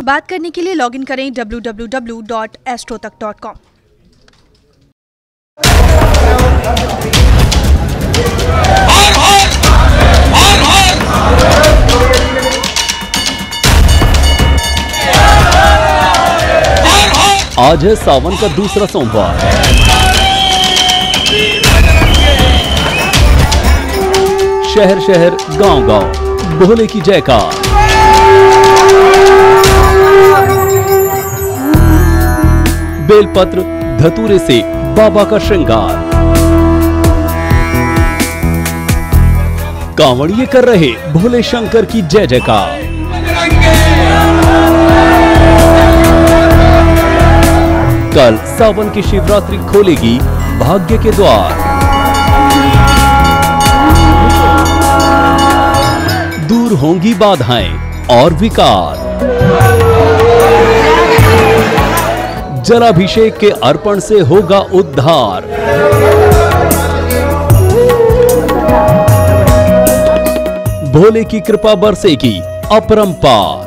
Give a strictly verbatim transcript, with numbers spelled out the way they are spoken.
बात करने के लिए लॉगिन करें W W W dot Astrotak dot com. आज है सावन का दूसरा सोमवार। शहर शहर गांव गांव भोले की जयकार। बेलपत्र धतूरे से बाबा का श्रृंगार। कांवड़िए कर रहे भोले शंकर की जय जयकार। कल सावन की शिवरात्रि खोलेगी भाग्य के द्वार। दूर होंगी बाधाएं और विकार। जलाभिषेक के अर्पण से होगा उद्धार। भोले की कृपा बरसेगी अपरंपार।